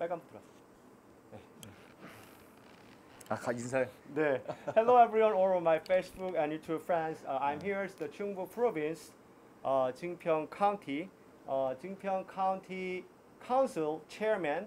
빨간불 들어왔어. 네. 인사해. 네. Hello everyone, all of my Facebook and YouTube friends. I'm here at the Chungbu Province, Jingpyeong County, Jingpyeong County Council Chairman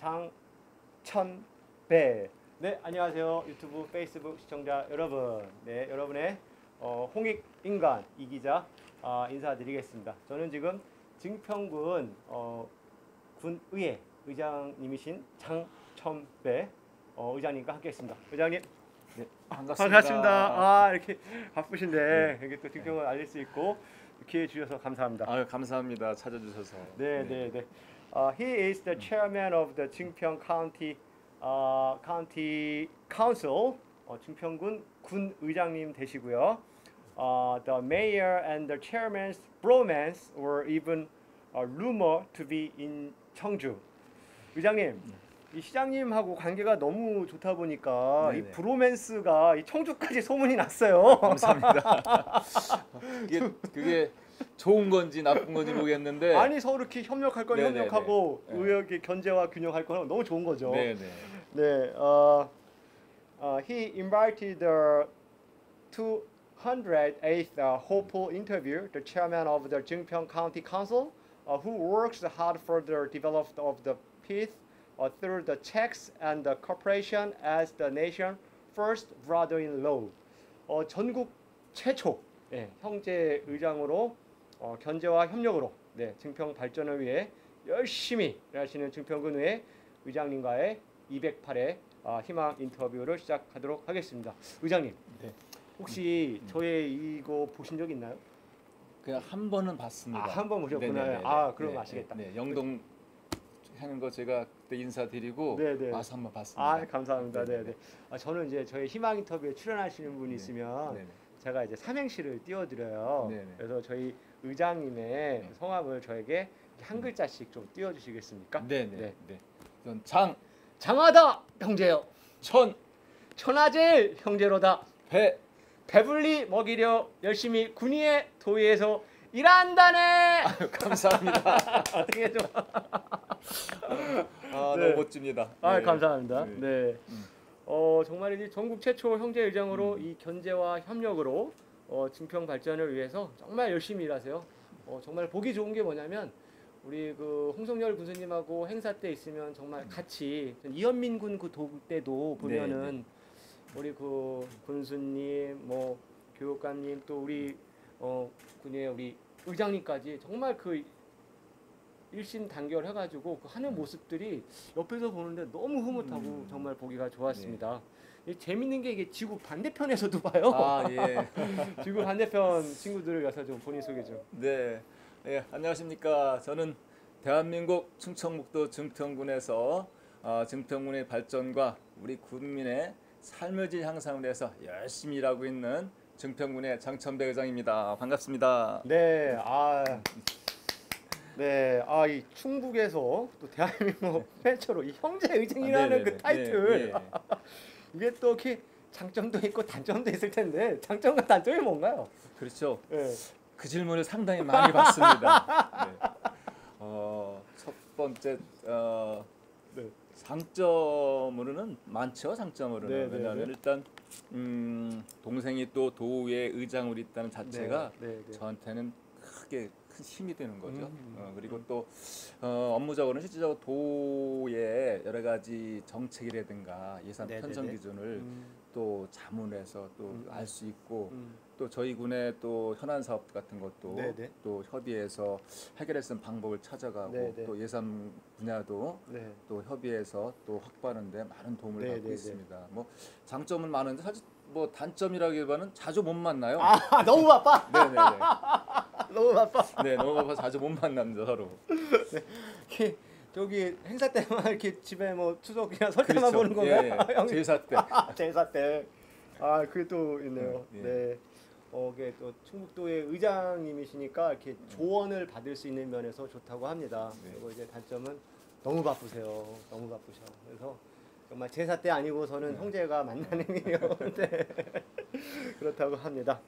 장천배. 네, 안녕하세요. 유튜브, 페이스북 시청자 여러분. 네, 여러분의 홍익 인간 이 기자 인사드리겠습니다. 저는 지금 증평군 군의회 의장님이신 장천배 의장님과 함께했습니다. 의장님, 네, 반갑습니다. 반갑습니다. 이렇게 바쁘신데 네. 이렇게 또 증평을 알릴 수 있고 기회 주셔서 감사합니다. 아유, 감사합니다. 찾아주셔서. 네. He is the chairman of the Jingpyeong County County Council. 증평군 군 의장님 되시고요. The mayor and the chairman's bromance were even rumored to be in 청주. 의장님, 이 시장님하고 관계가 너무 좋다 보니까 네네. 이 브로맨스가 이 청주까지 소문이 났어요. 감사합니다. 그게 좋은 건지 나쁜 건지 모르겠는데. 아니 서로 이렇게 협력할 건 네네네. 협력하고 네. 의역의 견제와 균형할 건 너무 좋은 거죠. 네네. 네, he invited the 208th hopeful interview, the chairman of the Jingpyeong County Council, who works hard for the development of the peace through the checks and the cooperation as the nation first brother-in-law. 전국 최초 형제 의장으로 견제와 협력으로 증평 발전을 위해 열심히 일하시는 증평군의회 의장님과의 208회 희망 인터뷰를 시작하도록 하겠습니다. 의장님, 네. 혹시 저의 이거 보신 적 있나요? 그냥 한 번은 봤습니다. 한 번 보셨구나. 네네네네. 그럼 네, 아시겠다. 네, 영동 하는 거 제가 그때 인사드리고 네네. 와서 한번 봤습니다. 감사합니다. 네네. 네네. 저는 이제 저희 희망 인터뷰에 출연하시는 분이 있으면 네네. 제가 이제 삼행시를 띄워드려요. 네네. 그래서 저희 의장님의 성함을 저에게 한 글자씩 좀 띄워주시겠습니까? 네네. 네. 우선 장하다 형제요. 천, 천하제일 형제로다. 배, 배불리 먹이려 열심히 군의회 도의에서 일한다네. 감사합니다. 어떻게 좀. 네. 너무 멋집니다. 네. 감사합니다. 네. 네. 정말 이 전국 최초 형제 의장으로 이 견제와 협력으로 증평 발전을 위해서 정말 열심히 일하세요. 정말 보기 좋은 게 뭐냐면 우리 그 홍성열 군수님하고 행사 때 있으면 정말 같이 이현민 군 그 때도 보면은 우리 그 군수님 뭐 교육감님 또 우리 군의 우리 의장님까지 정말 그 일심단결 해가지고 그 하는 모습들이 옆에서 보는데 너무 흐뭇하고 정말 보기가 좋았습니다. 재밌는 게 이게 지구 반대편에서도 봐요. 예. 지구 반대편 친구들을 위해서 좀 본인 소개 좀. 네. 네, 안녕하십니까. 저는 대한민국 충청북도 증평군에서 증평군의 발전과 우리 국민의 삶의 질 향상을 위해서 열심히 일하고 있는 증평군의 장천배 의장입니다. 반갑습니다. 네, 이 충북에서 또 대한민국 최초로 이 형제 의장이라는 그 타이틀. 이게 또 이렇게 장점도 있고 단점도 있을 텐데 장점과 단점이 뭔가요? 그렇죠. 네. 그 질문을 상당히 많이 받습니다. 네. 첫 번째 장점으로는 많죠. 장점으로는 왜냐하면 일단 동생이 또 도의회 의장으로 있다는 자체가 저한테는 크게 큰 힘이 되는 거죠. 그리고 또 업무적으로는 실질적으로 도의 여러 가지 정책이라든가 예산 편성 기준을 또 자문해서 또 알 수 있고 또 저희 군의 또 현안 사업 같은 것도 또 협의해서 해결할 수 있는 방법을 찾아가고 또 예산 분야도 또 협의해서 또 확보하는데 많은 도움을 받고 있습니다. 뭐 장점은 많은데 사실 뭐 단점이라기보다는 자주 못 만나요. 너무 바빠. 네네네. 너무 바빠. 네, 너무 바빠서 자주 못 만납니다 서로. 저기 행사 때만 이렇게 집에 뭐 추석이나 설 때만 보는 건가요? 예. 제사 때. 제사 때. 그게 또 있네요. 네. 이게 또 충북도의 의장님이시니까 이렇게 조언을 받을 수 있는 면에서 좋다고 합니다. 그리고 이제 단점은 너무 바쁘세요. 너무 바쁘셔. 그래서 정말 제사 때 아니고서는 형제가 만나는 일이요. 그렇다고 합니다.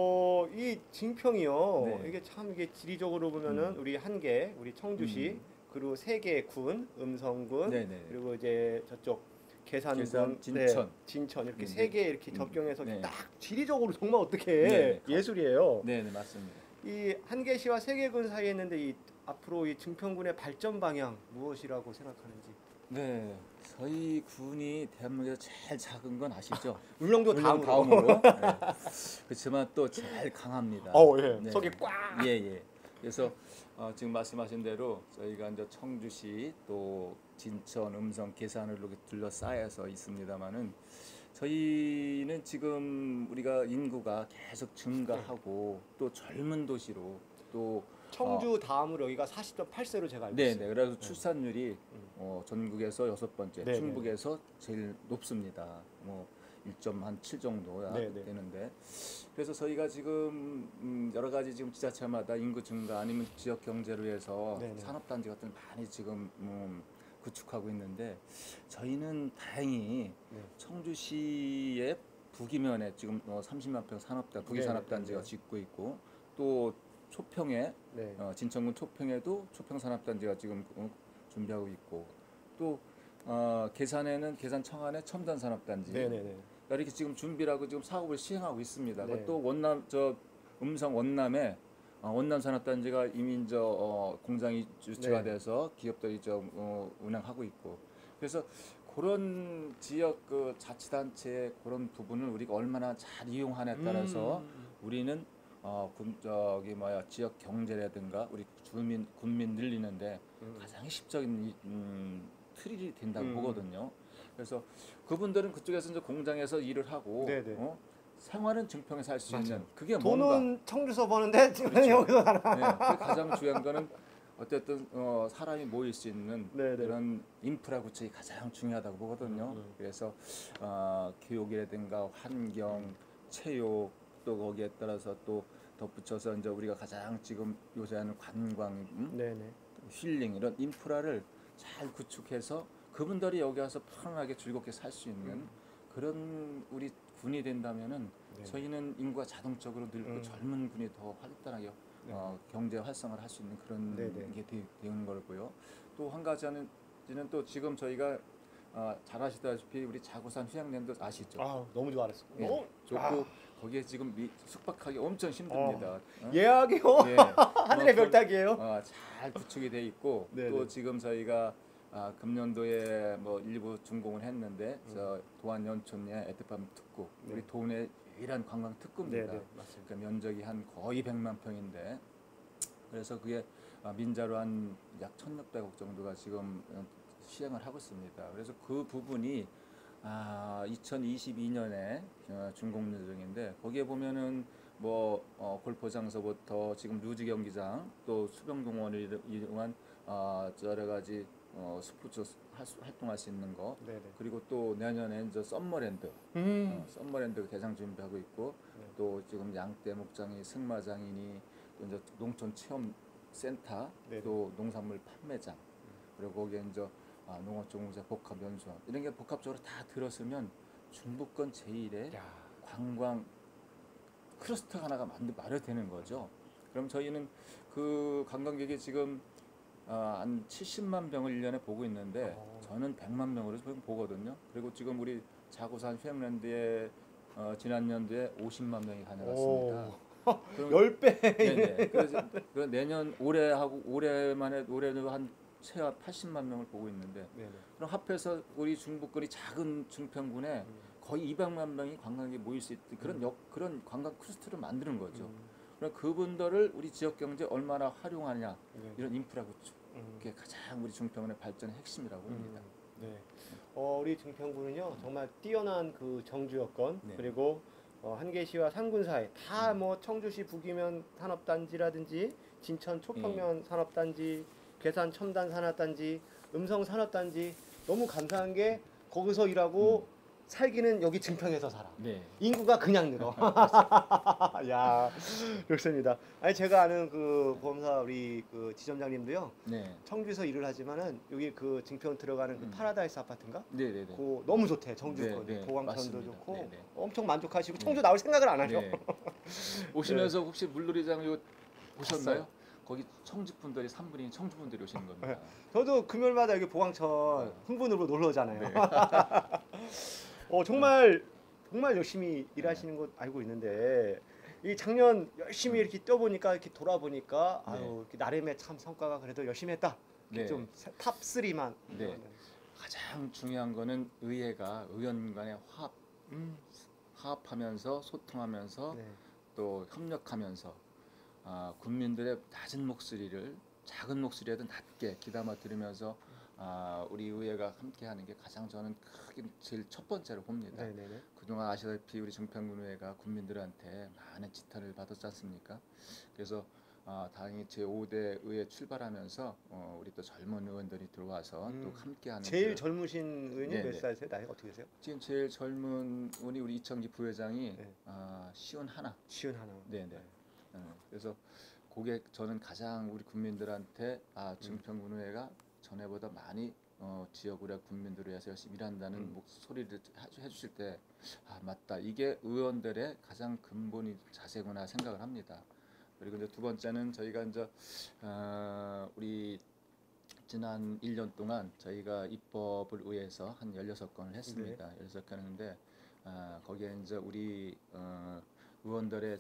이 증평이요. 이게 참 이게 지리적으로 보면은 우리 한계, 우리 청주시 그리고 세 개의 군, 음성군, 네네. 그리고 이제 저쪽 계산군, 계산, 진천. 네, 진천 이렇게 네. 세 개 이렇게 음. 접경해서 네. 딱 지리적으로 정말 어떻게 네. 예술이에요. 네네 맞습니다. 이 한계시와 세계군 사이에 있는데 이 앞으로 이 증평군의 발전 방향 무엇이라고 생각하는지. 네, 저희 군이 대한민국에서 제일 작은 건 아시죠? 울릉도 물론 다음으로. 네. 그렇지만 또 제일 강합니다. 예. 네. 속이 꽉. 예, 예. 그래서 지금 말씀하신 대로 저희가 이제 청주시 또 진천, 음성, 계산을 이렇게 둘러싸여서 있습니다만은 저희는 지금 우리가 인구가 계속 증가하고 또 젊은 도시로 또 청주 다음으로 여기가 40.8세로 제가 알고 네, 있어요. 네. 그래서 출산율이 전국에서 6번째, 네, 충북에서 제일 높습니다. 뭐 1.7 정도야 네, 네. 되는데, 그래서 저희가 지금 여러 가지 지금 지자체마다 인구 증가 아니면 지역 경제로 해서 네, 네. 산업단지 같은 걸 많이 지금 구축하고 있는데, 저희는 다행히 네. 청주시의 북이면에 지금 30만 평 산업단, 북이 네, 산업단지가 네. 짓고 있고, 또 초평에 네. 진천군 초평에도 초평산업단지가 지금 준비하고 있고, 또 계산에는 계산 청안에 첨단산업단지, 네네네. 이렇게 지금 준비를 하고 지금 사업을 시행하고 있습니다. 네. 또 음성 원남에 원남산업단지가 이미 공장이 유치가 네. 돼서 기업들이 운영하고 있고, 그래서 그런 지역 그 자치단체의 그런 부분을 우리가 얼마나 잘 이용하냐에 따라서 우리는 지역 경제라든가 우리 군민 늘리는데 가장 핵심적인 틀이 된다고 보거든요. 그래서 그분들은 그쪽에서 이제 공장에서 일을 하고 생활은 증평에서 할 수 있는 그게 뭔가. 돈은 청주서 버는데 지금 그렇죠. 여기서 살아. 그 가장 중요한 거는 어쨌든 사람이 모일 수 있는 네네. 그런 인프라 구축이 가장 중요하다고 보거든요. 그래서 교육이라든가 환경, 체육 또 거기에 따라서 또 덧붙여서 이제 우리가 가장 지금 요새하는 관광, 네네. 힐링 이런 인프라를 잘 구축해서 그분들이 여기 와서 편안하게 즐겁게 살 수 있는 그런 우리 군이 된다면은 저희는 인구가 자동적으로 늘고 젊은 군이 더 활달하게 경제 활성화를 할 수 있는 그런 게 되는 거고요. 또 한 가지는 또 지금 저희가 잘 아시다시피 우리 자구산 휴양랜드 아시죠? 너무 좋아했어. 예, 좋고 거기에 지금 숙박하기 엄청 힘듭니다. 예약이요? 예, 하늘의 별따기예요. 잘 구축이 돼 있고 네네. 또 지금 저희가 금년도에 뭐 일부 준공을 했는데 도안 연촌의 에트팜 특구 우리 도내 유일한 관광 특구입니다. 맞습니다. 그러니까 면적이 한 거의 100만 평인데 그래서 그게 민자로 한 약 1,600억 정도가 지금 시행을 하고 있습니다. 그래서 그 부분이 2022년에 준공 예정인데 거기에 보면은 뭐 골프장서부터 지금 루즈 경기장 또 수병동원을 이용한 여러 가지 스포츠 활동할 수 있는 거 그리고 또 내년에 이제 썸머랜드 썸머랜드 개장 준비하고 있고 또 지금 양떼 목장이 승마장이니 또 이제 농촌 체험 센터 또 농산물 판매장 그리고 거기에 이제 농업종자 복합 연수원 이런 게 복합적으로 다 들었으면 중부권 제1의 관광 클러스터 하나가 마련되는 거죠. 그럼 저희는 그 관광객이 지금 한 70만 병을 1년에 보고 있는데 저는 100만 명으로 지금 보거든요. 그리고 지금 우리 자구산 휴양랜드에 지난 연도에 50만 명이 다녀갔습니다. 10배. 네네. 그래서 내년 올해는 한 최하 80만 명을 보고 있는데 그럼 합해서 우리 중부권이 작은 증평군에 거의 200만 명이 관광객이 모일 수 있는 그런 관광 클러스터를 만드는 거죠. 그럼 그분들을 우리 지역 경제 얼마나 활용하냐 이런 인프라 구축 그게 가장 우리 증평군의 발전의 핵심이라고 봅니다. 우리 증평군은요 정말 뛰어난 그 정주 여건 그리고 한계시와 상군 사이 다 뭐 청주시 북이면 산업단지라든지 진천 초평면 산업단지 계산 첨단 산업단지 음성 산업단지 너무 감사한 게 거기서 일하고 살기는 여기 증평에서 살아. 인구가 그냥 늘어. 야, 좋습니다. 아니 제가 아는 그 보험사 우리 그 지점장님도요. 청주에서 일을 하지만은 여기 그 증평 들어가는 그 파라다이스 아파트인가? 그 너무 좋대. 청주권 보광천도 좋고 엄청 만족하시고 청주 나올 생각을 안 하죠. 오시면서 혹시 물놀이장 이거 보셨나요? 거기 청주분들이 3분이 청주분들이 오시는 겁니다. 저도 금요일마다 여기 보광천 네. 흥분으로 놀러 오잖아요. 네. 정말 열심히 일하시는 것 알고 있는데 이 작년 열심히 이렇게 뛰어보니까 이렇게 돌아보니까 네. 아유 이렇게 나름의 참 성과가 그래도 열심히 했다. 네. 좀 탑 3만. 네. 가장 중요한 거는 의회가 의원 간의 화합하면서 소통하면서 네. 또 협력하면서 국민들의 낮은 목소리를 작은 목소리라도 낮게 귀담아 들으면서 우리 의회가 함께하는 게 가장 저는 크게 제일 첫 번째로 봅니다. 네네네. 그동안 아시다시피 우리 증평군의회가 국민들한테 많은 지탄을 받았지 않습니까? 그래서 다행히 제5대 의회 출발하면서 우리 또 젊은 의원들이 들어와서 또 함께하는 제일 젊으신 의원님 네네. 몇 살이세요? 나이가 어떻게 되세요? 지금 제일 젊은 분이 우리 이청기 부회장이 네. 51. 지은 하나. 네네. 그래서 그게 저는 가장 우리 국민들한테 증평군의회가 전에보다 많이 지역구례 국민들을 위해서 열심히 일한다는 목소리를 해주실 때 맞다, 이게 의원들의 가장 근본이 자세구나 생각을 합니다. 그리고 이제 두 번째는 저희가 이제 우리 지난 1년 동안 저희가 입법을 의해서 한 16건을 했습니다. 16건 했는데 거기에 이제 우리 의원들의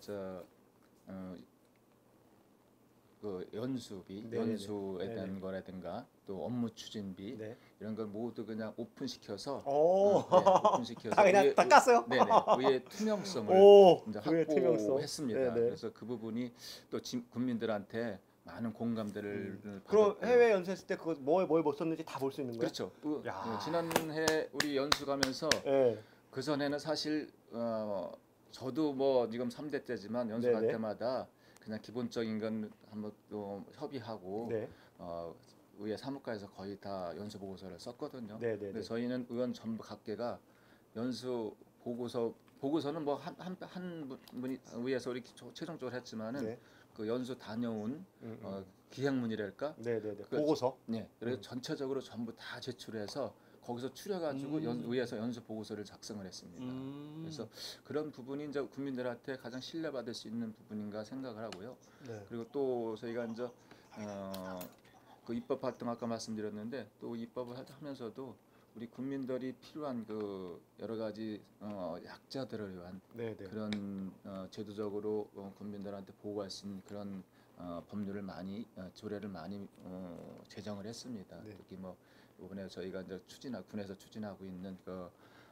그 연수비, 네네네. 연수에 대한 네네. 거라든가 또 업무 추진비 네. 이런 걸 모두 그냥 오픈시켜서 오. 오픈시켜서 그냥 다 깠어요? 네네, 의회 투명성을 오. 이제 의회 투명성. 확보했습니다. 네네. 그래서 그 부분이 또 국민들한테 많은 공감대를 그럼 받았고요. 해외 연수했을 때 그거 뭘 썼는지 다 볼 수 있는 거예요? 그렇죠. 야. 지난해 우리 연수 가면서 네. 그 전에는 사실 저도 뭐 지금 3대 때지만 연수 갈 네네. 때마다 그냥 기본적인 건 한번 또 협의하고 네. 의회 사무과에서 거의 다 연수 보고서를 썼거든요. 네네네. 근데 저희는 의원 전부 각계가 연수 보고서는 뭐 한 분이 의회에서 이렇게 최종적으로 했지만은 네. 그 연수 다녀온 기획문이랄까? 네네네. 그- 보고서. 네. 그래서 전체적으로 전부 다 제출해서 거기서 추려가지고 의회에서 연수 보고서를 작성을 했습니다. 그래서 그런 부분이 이제 국민들한테 가장 신뢰받을 수 있는 부분인가 생각을 하고요. 네. 그리고 또 저희가 이제 그 입법 활동 아까 말씀드렸는데 또 입법을 하면서도 우리 국민들이 필요한 그 여러 가지 약자들을 위한 네네. 그런 제도적으로 국민들한테 보호할 수 있는 그런 법률을 많이 조례를 많이 제정을 했습니다. 네. 특히 뭐 이번에 저희가 이제 군에서 추진하고 있는 그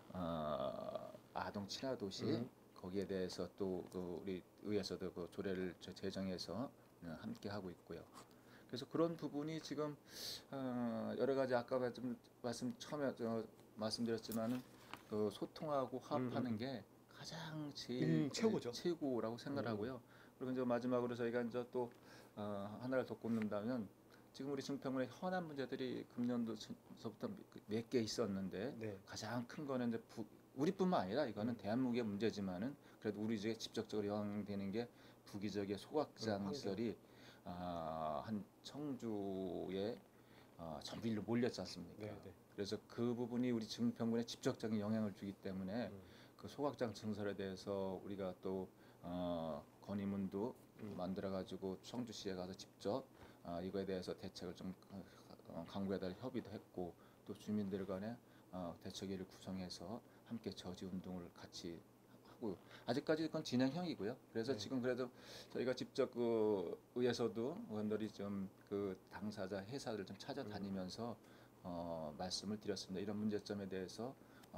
아동 친화 도시 거기에 대해서 또 그 우리 의회에서도 그 조례를 제정해서 함께 하고 있고요. 그래서 그런 부분이 지금 여러 가지 아까 좀 처음에 말씀드렸지만은 그 소통하고 화합하는 게 가장 제일 최고죠. 최고라고 생각하고요. 그리고 이제 마지막으로 저희가 이제 또 하나를 더 꼽는다면 지금 우리 증평군의 현안 문제들이 금년도서부터 몇 개 있었는데 네. 가장 큰 거는 이제 우리뿐만 아니라 이거는 대한민국의 문제지만은 그래도 우리 지역에 직접적으로 영향되는 게 부기적의 소각장 시설이 한 청주에 전부 일로 몰렸지 않습니까? 네네. 그래서 그 부분이 우리 증평군에 직접적인 영향을 주기 때문에 그 소각장 증설에 대해서 우리가 또 건의문도 만들어가지고 청주시에 가서 직접 이거에 대해서 대책을 좀 강구해달 협의도 했고 또 주민들 간에 대책위를 구성해서 함께 저지 운동을 같이 하고 아직까지 그건 진행형이고요. 그래서 지금 그래도 저희가 직접 그 의회에서도 의원들이 좀 그 당사자 회사를 좀 찾아다니면서 말씀을 드렸습니다. 이런 문제점에 대해서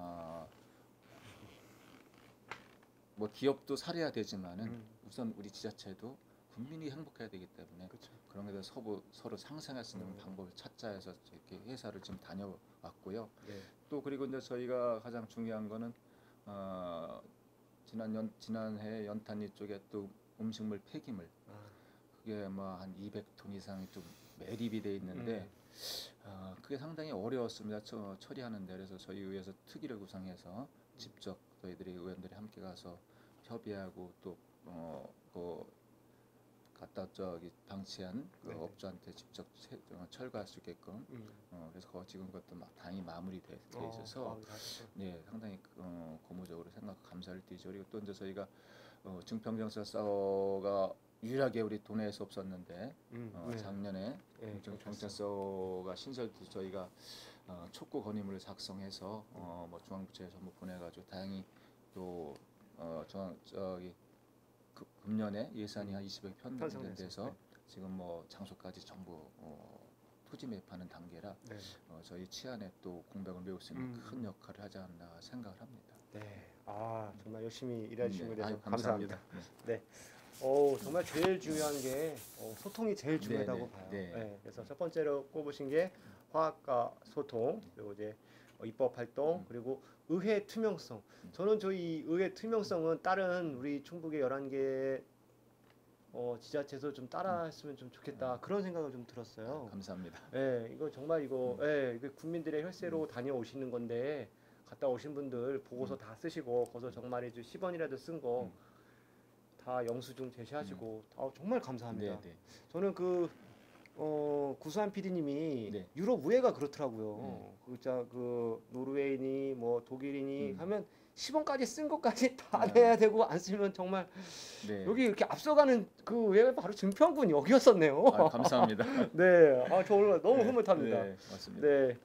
뭐 기업도 살해야 되지만은 우선 우리 지자체도 국민이 행복해야 되기 때문에 그쵸. 그런 게 대해서 서로 상생할 수 있는 방법을 찾자 해서 이렇게 회사를 지금 다녀왔고요. 네. 또 그리고 이제 저희가 가장 중요한 거는 지난해 연탄리 쪽에 또 음식물 폐기물 그게 뭐 한 200톤 이상이 좀 매립이 돼 있는데 그게 상당히 어려웠습니다. 처리하는데 그래서 저희 의회에서 특위를 구성해서 직접 저희들이 의원들이 함께 가서 협의하고 또 갖다 방치한 그 네네. 업주한테 직접 철거할 수 있게끔 그래서 지금 그것도 다행히 마무리돼 있어서 네 상당히 고무적으로 감사를 드리죠. 그리고 또 이제 저희가 증평경찰서가 유일하게 우리 도내에서 없었는데 네. 작년에 네, 경찰서가 신설돼서 저희가 촉구 건의문을 작성해서 뭐 중앙부처에 전부 보내가지고 다행히 또 저기 금년에 예산이 한 20억 편성돼서 지금 뭐 장소까지 전부 토지 매입하는 단계라 네. 저희 치안에 또 공백을 메울 수 있는 큰 역할을 하지 않나 생각을 합니다. 네. 아 정말 열심히 일하시는 것에 대해서 아유, 감사합니다. 네. 네. 정말 제일 중요한 게 소통이 제일 중요하다고 네, 봐요. 네. 네. 그래서 첫 번째로 꼽으신 게 화학과 소통, 그리고 이제 입법 활동, 그리고 의회 투명성. 저는 저희 의회 투명성은 다른 우리 충북의 11개 지자체에서 좀 따라했으면 좀 좋겠다 그런 생각을 좀 들었어요. 감사합니다. 네, 이거 정말 이거 이거 국민들의 혈세로 다녀오시는 건데 갔다 오신 분들 보고서 다 쓰시고 거기서 정말 이제 10원이라도 쓴 거 다 영수증 제시하시고 정말 감사합니다. 네. 저는 구수한 PD님이 네. 유럽 우회가 그렇더라고요. 그 노르웨이니 뭐 독일이니 하면 10원까지 쓴 것까지 다 내야 되고 안 쓰면 정말 여기 이렇게 앞서가는 그 우회가 바로 증평군 여기였었네요. 감사합니다. 네, 저 오늘 너무 흐뭇합니다. 네, 맞습니다. 네.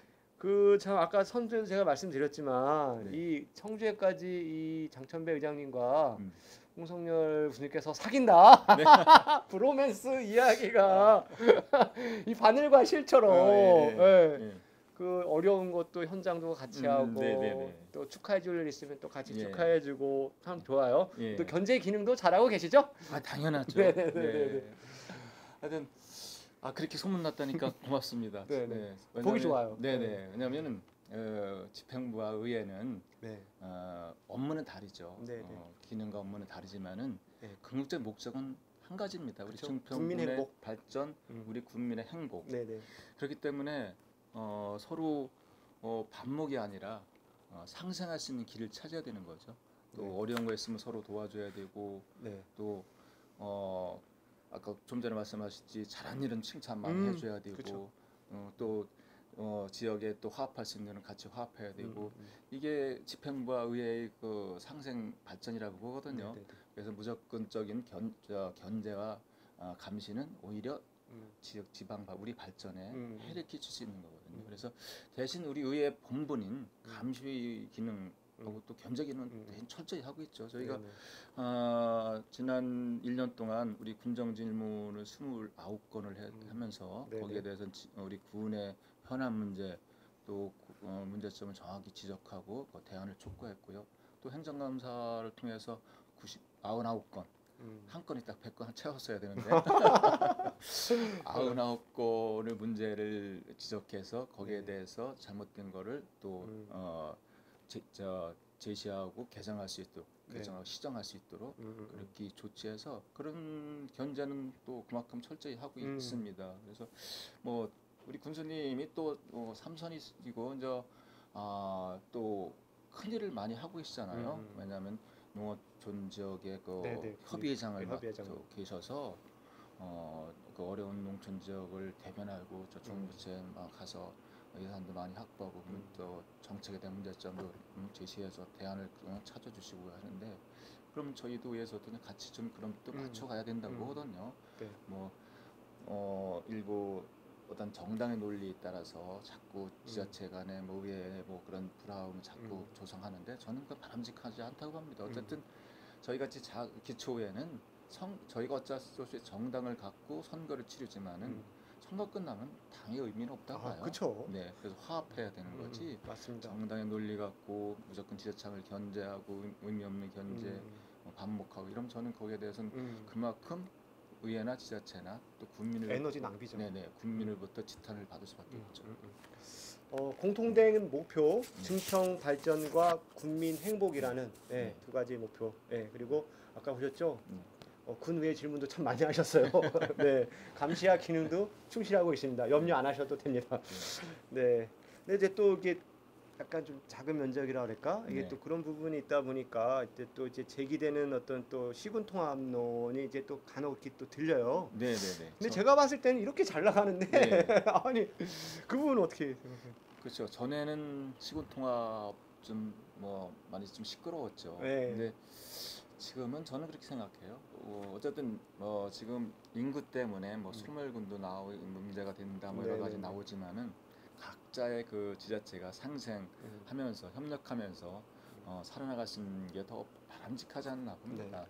참 아까 선두에서 제가 말씀드렸지만 이 청주에까지 이 장천배 의장님과 홍성열 군님께서 사귄다. 네. 브로맨스 이야기가 이 바늘과 실처럼 그 어려운 것도 현장도 같이 하고 또 축하해줄 일 있으면 또 같이 축하해주고 참 좋아요. 또 견제 기능도 잘하고 계시죠? 당연하죠. 네. 하여튼 그렇게 소문났다니까 고맙습니다. 네. 보기 좋아요. 네네. 왜냐하면은 집행부와 의회는 업무는 다르죠. 기능과 업무는 다르지만은 궁극적 목적은 한 가지입니다. 우리 증평군의 발전, 우리 국민의 행복. 그렇기 때문에 서로 반목이 아니라 상생할 수 있는 길을 찾아야 되는 거죠. 또 어려운 거 있으면 서로 도와줘야 되고 또 아까 좀 전에 말씀하셨지 잘한 일은 칭찬 많이 해줘야 되고 또 지역에 또 화합할 수 있는 일은 같이 화합해야 되고 이게 집행부와 의회의 그 상생 발전이라고 보거든요. 그래서 무조건적인 견제와 감시는 오히려 지역 지방 우리 발전에 해를 끼칠 수 있는 거거든요. 그래서 대신 우리 의회 본분인 감시 기능 또 견제 기능은 철저히 하고 있죠. 저희가 지난 1년 동안 우리 군정 질문을 29건을 하면서 거기에 대해서 우리 군의 현안 문제 또 문제점을 정확히 지적하고 대안을 촉구했고요. 또 행정감사를 통해서 99건 한 건이 딱 100건 채웠어야 되는데 99건의 문제를 지적해서 거기에 대해서 잘못된 거를 또 제시하고 개정할 수 있도록 개정하고 시정할 수 있도록 그렇게 조치해서 그런 견제는 또 그만큼 철저히 하고 있습니다. 그래서 뭐 우리 군수님이 또 삼선이시고 이제 또 큰 일을 많이 하고 계시잖아요. 왜냐하면 농어촌 지역의 협의회장을 맡고 계셔서 그 어려운 농촌 지역을 대변하고 저 정부처에 가서 예산도 많이 확보하고 또 정책에 대한 문제점도 제시해서 대안을 찾아주시고 하는데 그럼 저희도 위해서도 같이 좀 그럼 또 맞춰가야 된다고 하거든요. 뭐 일부 어떤 정당의 논리에 따라서 자꾸 지자체 간에 뭐 의회 뭐 그런 불화음을 자꾸 조성하는데 저는 그 바람직하지 않다고 봅니다. 어쨌든 저희 같이 기초회는 저희가 어쩔 수 없이 정당을 갖고 선거를 치르지만은 선거 끝나면 당의 의미는 없다고 봐요. 그렇죠. 네, 그래서 화합해야 되는 거지. 맞습니다. 정당의 논리 갖고 무조건 지자체를 견제하고 의미 없는 견제, 반목하고 이러면 저는 거기에 대해서는 그만큼 의회나 지자체나 또 국민을 에너지 낭비죠. 네네, 국민으로부터 지탄을 받을 수밖에 없죠. 공통된 목표, 증평 발전과 국민 행복이라는 두 가지 목표. 그리고 아까 보셨죠? 군 외의 질문도 참 많이 하셨어요. 네, 감시와 기능도 충실하고 있습니다. 염려 안 하셔도 됩니다. 네, 근데 이제 또 이게 약간 좀 작은 면적이라 그럴까? 이게 또 그런 부분이 있다 보니까 이제 제기되는 어떤 또 시군 통합론이 이제 또 간혹 이렇게 또 들려요. 네네네. 근데 제가 봤을 때는 이렇게 잘 나가는데 아니 그 부분은 어떻게 생각해요? 그렇죠. 전에는 시군 통합 좀 뭐 많이 좀 시끄러웠죠. 근데 지금은 저는 그렇게 생각해요. 어쨌든 지금 인구 때문에 뭐 소멸군도 나오고 문제가 된다 뭐 여러 가지 나오지만은 각자의 그 지자체가 상생하면서 협력하면서 살아나갈 수 있는 게 더 바람직하지 않나 봅니다.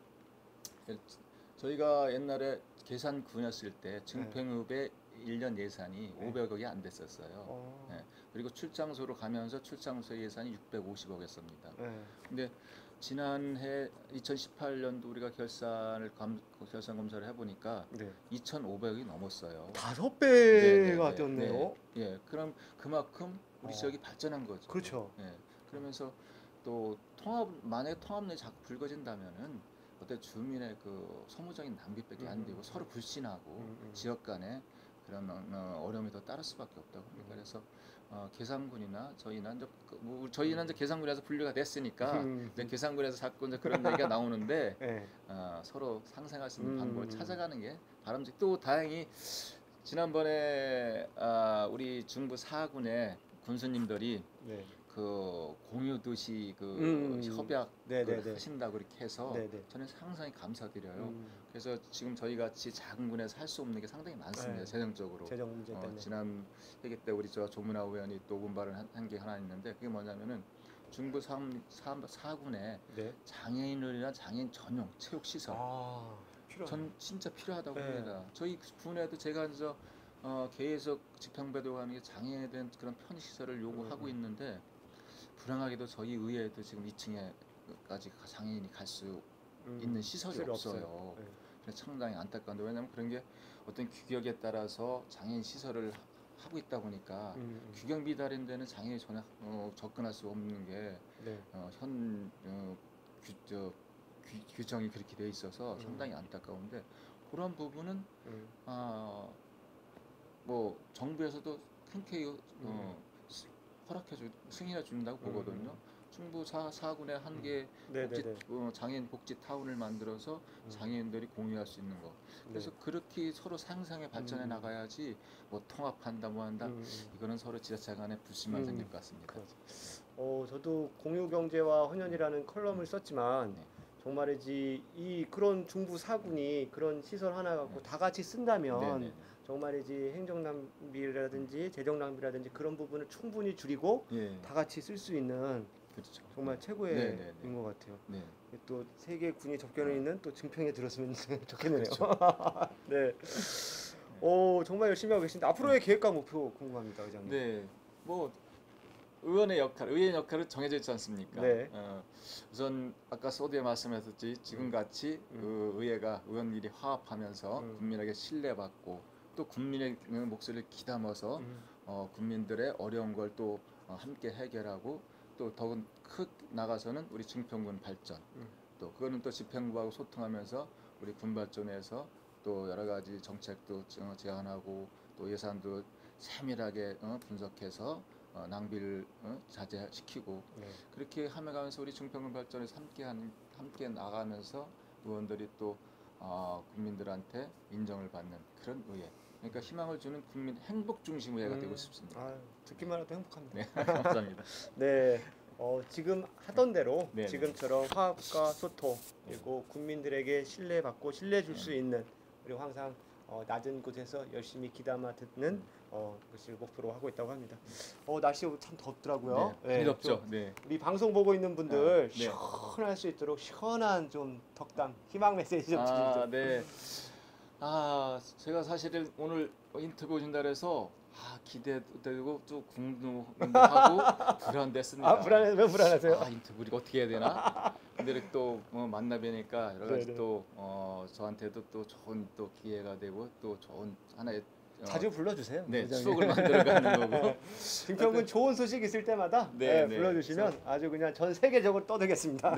저희가 옛날에 계산군이었을 때 증평읍의 1년 예산이 500억이 안 됐었어요. 네. 그리고 출장소로 가면서 출장소 예산이 650억이었습니다. 근데 지난해 2018년도 우리가 결산 검사를 해보니까 2,500억이 넘었어요. 5배가 뛰었네요. 예, 그럼 그만큼 우리 지역이 발전한 거죠. 그렇죠. 예, 그러면서 또 만약에 통합론이 자꾸 불거진다면은 어때 주민의 그 소모적인 낭비밖에 안 되고 서로 불신하고 지역 간에 그런 어려움이 더 따를 수밖에 없다고 합니다. 그래서 계산군이나 저희는 이제 계산군에서 분류가 됐으니까 이제 계산군에서 자꾸 이제 그런 얘기가 나오는데 서로 상생할 수 있는 방법을 찾아가는 게 바람직. 또 다행히 지난번에 우리 중부 4군의 군수님들이 그 공유도시 그 협약을 하신다고 이렇게 해서 저는 상당히 감사드려요. 그래서 지금 저희 같이 작은 군에서 할 수 없는 게 상당히 많습니다. 재정적으로. 재정 문제 때문에. 지난 회기 때 우리 조문하 의원이 또 분발을 한 게 하나 있는데 그게 뭐냐면은 중부 4군에 장애인이나 장애인 전용 체육 시설. 전 진짜 필요하다고 봅니다. 저희 군에도 제가 이제 계속 집행배도 가는 게 장애인에 대한 그런 편의 시설을 요구하고 있는데 불행하게도 저희 의회에도 지금 2층에까지 장애인이 갈 수 있는 시설이 없어요. 그래서 상당히 안타까운데 왜냐하면 그런 게 어떤 규격에 따라서 장애인 시설을 하고 있다 보니까 규격 미달인 데는 장애인이 전혀 접근할 수 없는 게 현 규정이 그렇게 돼 있어서 상당히 안타까운데 그런 부분은 뭐 정부에서도 흔쾌히 승인해 준다고 보거든요. 중부 4군에 한 개 장애인 복지 타운을 만들어서 장애인들이 공유할 수 있는 거. 그래서 그렇게 서로 상생해 발전해 나가야지 뭐 통합한다 뭐 한다 이거는 서로 지자체 간에 불신만 생길 것 같습니다. 저도 공유경제와 헌연이라는 컬럼을 썼지만 정말이지 그런 중부 4군이 그런 시설 하나 갖고 다 같이 쓴다면 정말이지 행정 낭비라든지 재정 낭비라든지 그런 부분을 충분히 줄이고 다 같이 쓸 수 있는 정말 최고의 인 것 같아요. 또 세 개 군이 접견에 있는 또 증평에 들었으면 좋겠네요. 네. 정말 열심히 하고 계신데 앞으로의 계획과 목표 궁금합니다, 의장님. 네. 뭐 의원의 역할은 정해져 있지 않습니까? 우선 아까 소드에 말씀하셨듯이 지금같이 그 의원들이 화합하면서 국민에게 신뢰받고 또 국민의 목소리를 귀담아서 국민들의 어려운 걸 또 함께 해결하고 또 더욱 크 나가서는 우리 증평군 발전 또 그거는 또 집행부하고 소통하면서 우리 군 발전에서 또 여러 가지 정책도 제안하고 또 예산도 세밀하게 분석해서 낭비를 자제시키고 그렇게 하면서 우리 증평군 발전에서 함께 나가면서 의원들이 또 국민들한테 인정을 받는 그런 의회. 그러니까 희망을 주는 국민 행복 중심 의회가 되고 싶습니다. 듣기만 해도 행복합니다. 네, 감사합니다. 네, 지금 하던 대로 지금처럼 화합과 소통 그리고 국민들에게 신뢰받고 신뢰 줄 수 있는 그리고 항상 낮은 곳에서 열심히 귀담아 듣는 것을 목표로 하고 있다고 합니다. 날씨 참 덥더라고요. 많이 덥죠. 우리 방송 보고 있는 분들 시원할 수 있도록 시원한 좀 덕담, 희망 메시지 좀 주시죠. 네. 제가 사실은 오늘 인터뷰 오신다 그래서 기대되고 또 궁금하고 불안됐습니다. 왜 불안하세요? 인터뷰 우리가 어떻게 해야 되나? 근데 이렇게 또 만나 뵈니까 여러 가지 또 저한테도 또 좋은 또 기회가 되고 또 좋은 하나의 자주 불러주세요. 추억을 만들어가는 거고. 증평군 좋은 소식 있을 때마다 불러주시면 아주 그냥 전 세계적으로 떠들겠습니다.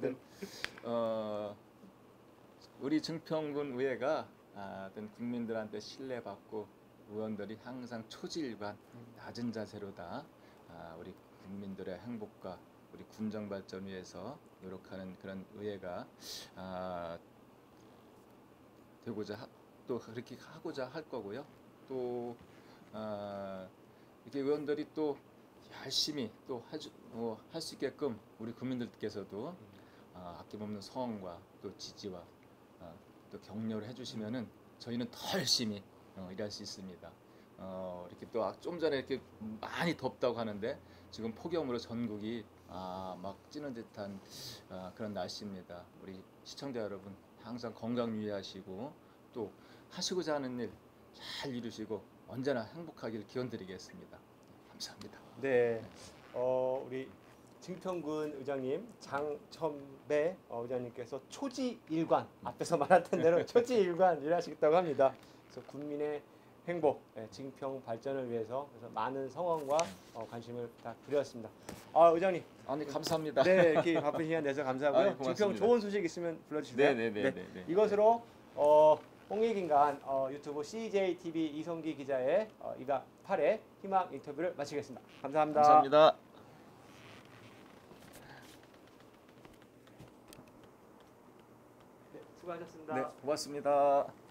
우리 증평군 의회가 어떤 국민들한테 신뢰받고 의원들이 항상 초지일관 낮은 자세로다 우리 국민들의 행복과 우리 군정 발전 위해서 노력하는 그런 의회가 되고자 또 그렇게 하고자 할 거고요. 또 이렇게 의원들이 또 열심히 또 할 수 있게끔 우리 국민들께서도 아낌없는 성원과 또 지지와 또 격려를 해주시면은 저희는 더 열심히 일할 수 있습니다. 이렇게 또 좀 전에 이렇게 많이 덥다고 하는데 지금 폭염으로 전국이 막 찌는 듯한 그런 날씨입니다. 우리 시청자 여러분 항상 건강 유의하시고 또 하시고자 하는 일 잘 이루시고 언제나 행복하길 기원드리겠습니다. 감사합니다. 네, 우리 증평군 의장님 장첨배 의장님께서 초지일관 앞에서 말했던 대로 초지일관 일하시겠다고 합니다. 그래서 국민의 행복, 증평 발전을 위해서 그래서 많은 성원과 관심을 부탁드렸습니다. 의장님, 네, 감사합니다. 네, 이렇게 바쁜 시간 내서 감사하고요. 고맙습니다. 증평 좋은 소식 있으면 불러주세요. 네. 이것으로 홍익인간 유튜브 CJTV 이성기 기자의 2박 8회 희망 인터뷰를 마치겠습니다. 감사합니다. 감사합니다. 네, 수고하셨습니다. 네, 고맙습니다.